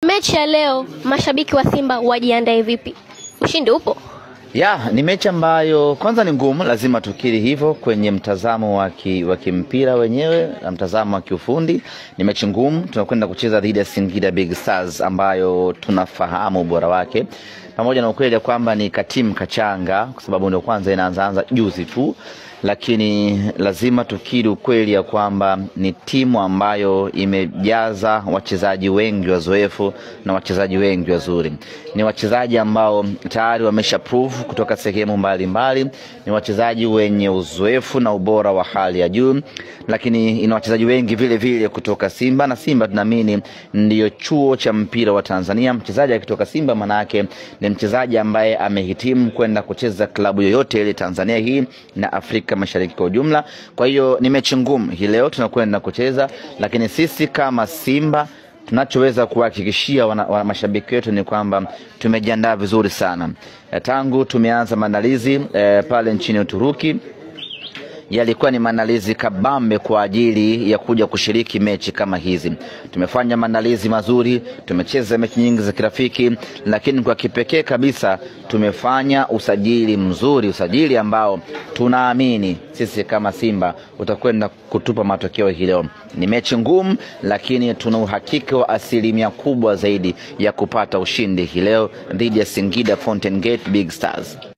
Mechi ya leo, mashabiki wa Simba wajiandae vipi? Ushindi upo? Ni mechi ambayo kwanza ni ngumu, lazima tukiri hivyo kwenye mtazamo wa kimpira wenyewe na mtazamo wa kiufundi. Ni mechi ngumu, tunakwenda kucheza dhidi ya Singida Big Stars ambayo tunafahamu ubora wake. Pamoja na ukweli kwamba ni katimu kachanga kwa sababu ndio kwanza inaanza juzi tu, lakini lazima tukiri ukweli ya kwamba ni timu ambayo imejaza wachezaji wengi wazoefu na wachezaji wengi wazuri. Ni wachezaji ambao tayari wamesha prove kutoka sehemu mbalimbali, ni wachezaji wenye uzoefu na ubora wa hali ya juu, lakini ina wachezaji wengi vile vile kutoka Simba, na Simba tunaamini ndio chuo cha mpira wa Tanzania. Mchezaji akitoka Simba manake ni mchezaji ambaye amehitimu kwenda kucheza klabu yoyote ile Tanzania hii na Afrika Mashariki kwa ujumla. Kwa hiyo ni mechi ngumu hii leo tunakwenda kucheza, lakini sisi kama Simba tunachoweza kuhakikishia mashabiki wetu ni kwamba tumejiandaa vizuri sana. Tangu tumeanza maandalizi pale nchini Uturuki, yalikuwa ni maandalizi kabambe kwa ajili ya kuja kushiriki mechi kama hizi. Tumefanya maandalizi mazuri, tumecheza mechi nyingi za kirafiki, lakini kwa kipekee kabisa tumefanya usajili mzuri, usajili ambao tunaamini sisi kama Simba utakwenda kutupa matokeo hii leo. Ni mechi ngumu, lakini tuna uhakika wa asilimia kubwa zaidi ya kupata ushindi hii leo dhidi ya Singida Fountain Gate Big Stars.